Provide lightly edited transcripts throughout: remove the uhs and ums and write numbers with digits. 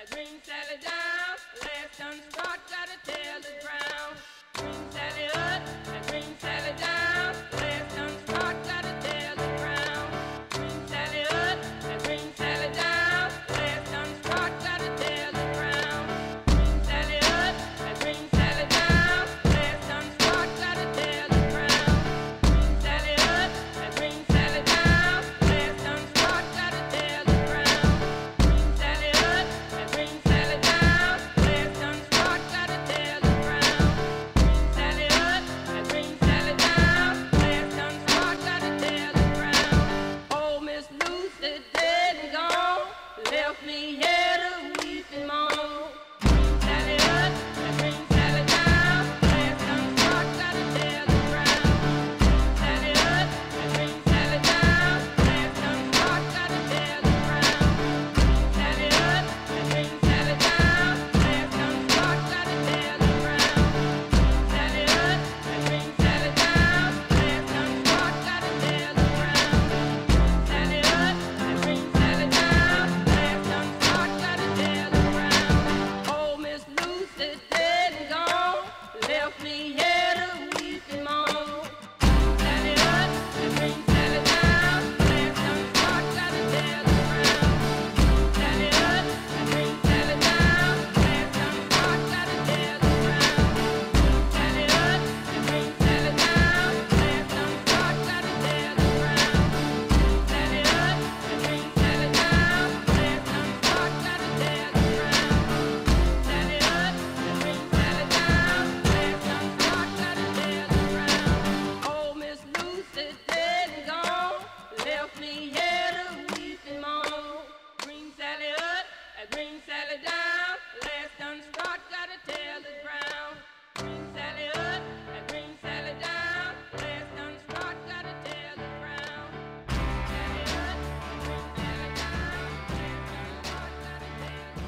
Green Sally down, last unstruck, gotta tell the ground. Green Sally up, Green Sally down, last unstruck, gotta tell the ground. Green Sally up, Green Sally down, last unstruck, gotta tell the ground. Green Sally up, Green Sally down, last unstruck, gotta tell the ground. Green Sally up, Green Sally down, last unstruck, gotta tell the ground. Green Sally up, Green Sally down, last unstruck, gotta tell the ground. Green Sally up, Green Sally down, last unstruck, gotta tell the ground. Oh, Miss Lucy dead and gone, left me here to weep and moan. Green Sally up, Green Sally down, last unstruck, gotta tell the ground. Green Sally up, Green Sally down, last unstruck, gotta tell the ground. Green Sally up, Green Sally down, last unstruck, gotta tell the ground. Green Sally up, Green Sally down, last unstruck, gotta tell the ground. Green Sally up, Green Sally down, last unstruck, gotta tell the ground. Oh, Miss Lucy dead and gone, left me here to weep and moan. Green Sally up, Green Sally down, last unstruck, gotta tell the ground. Green Sally up, Green Sally down, last unstruck, gotta tell the ground. Green Sally up, Green Sally down, last unstruck, gotta tell the ground. Green Sally up, Green Sally down, last unstruck, gotta tell the ground. Green Sally up, Green Sally down, last unstruck, gotta tell the ground. Oh, Miss Lucy dead and gone, left me here to weep and moan. Green Sally up, Green Sally down, last unstruck, gotta tell the ground. Green Sally up, Green Sally down, last unstruck, gotta tell the ground. Green Sally up, Green Sally down, last unstruck, gotta tell the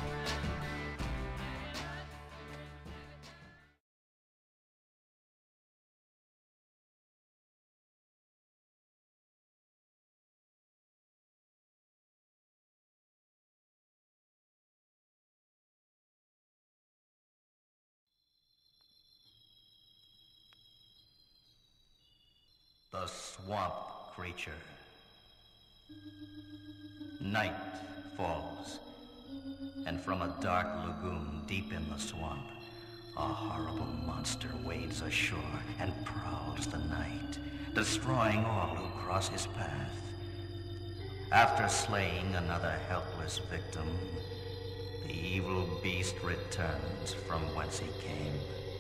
The swamp creature. Night falls, and from a dark lagoon deep in the swamp, a horrible monster wades ashore and prowls the night, destroying all who cross his path. After slaying another helpless victim, the evil beast returns from whence he came.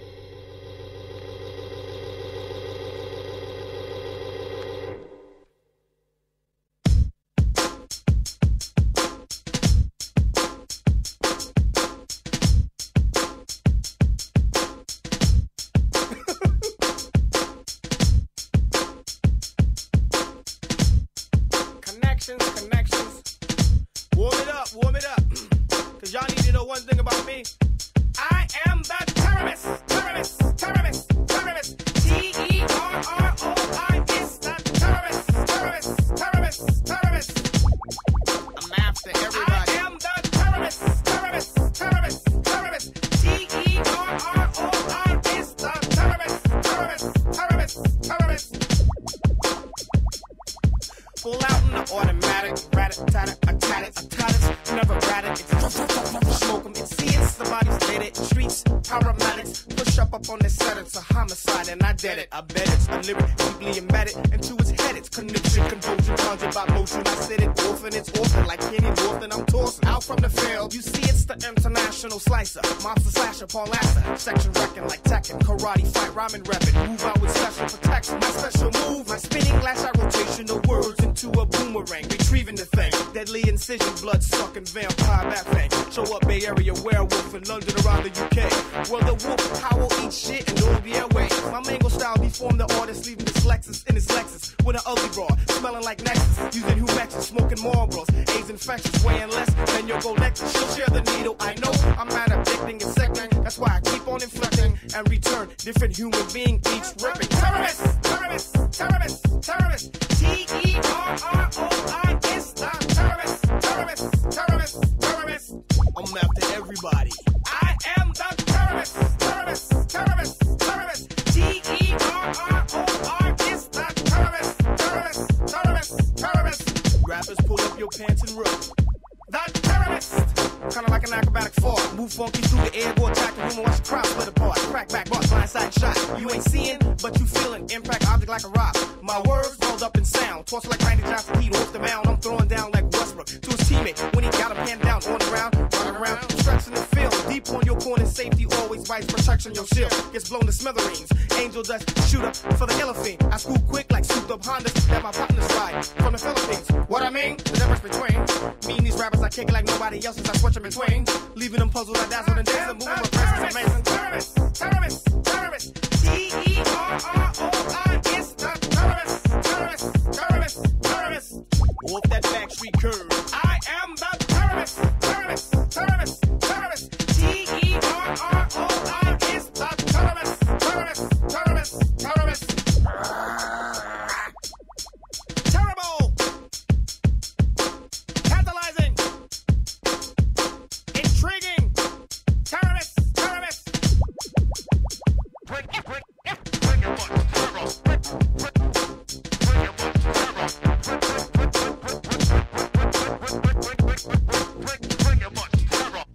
Connections. Warm it up. Cause y'all need to know one thing about me. I am the terrorist. Terrorist. Is the terrorist. I'm after everybody. I am the terrorist. Terrorist. is the terrorist. Full out in the automatic, rat-a-tat-a, a tat-it, never rat it, smoke 'em, it's the bodies lit it, streets, paramedics, push up on the set, it's a homicide, and I did it, I bet it's a lyric, deeply embedded into its head, it's connection, convulsion, conjured by motion, I said it, it's orphan, like Kenny Norton, I'm tossing, out from the field, you see it's the international slicer, mobster slasher, Paul Lasser, section wrecking like Tekken, karate fight, rhyming, rapping, move out with special protection, my special move, my spinning lash out rotation of words into a boomerang, retrieving the thing, deadly incision, blood sucking vampire bat fang, show up Bay Area werewolf in London around the UK, well the wolf howl, eat shit and all the airway, my mango style deformed the artist, leaving this Lexus in his Lexus, with an ugly broad, smelling like Nexus, using Humexus, smoking Marlboros, AIDS infectious, weighing less than your Go Lexus, she'll share the needle, I know, I'm not addicting and second, that's why I keep on inflecting, and return, different human being, each ripping, terrorist, T-E-R-R-O-I, it's the terrorist, I'm after are is the terrorist, terrorist, terrorist, terrorist. Rappers pull up your pants and run. The terrorist. Kinda like an acrobatic fall. Move funky through the air, go attack the room and watch the crowd split apart. Crack back, boss, blindside shot. You ain't seeing, but you feeling. Impact object like a rock. My words rolled up in sound. Toss like Randy Johnson, heat off the mound. I'm throwing down like Westbrook to his teammate when he got him hand down on the ground. Running around, stretching the field. Deep on your corner, safety always vice protection. Your shield gets blown to smithereens. Angel dust, shoot up for the elephant. I school quick like souped up Hondas that my partners ride from the Philippines. What I mean? The difference between me and these rappers, I kick it like nobody else's. I switch them in between, leaving them puzzled. I dazzle and dance and moving with presence amazing. Terrorist, terrorist, terrorist. Terror is the terrorist, terrorist, terrorist, terrorist. Off that backstreet curve, I am the terrorist, terrorist, terrorist, terrorist. Terror is the terrorist, terrorist, terrorist, terrorist. Terrible, tantalizing, intriguing, terrorist, terrorist. Bring your butt, terror. Bring your butt, terror. Bring your butt, terror.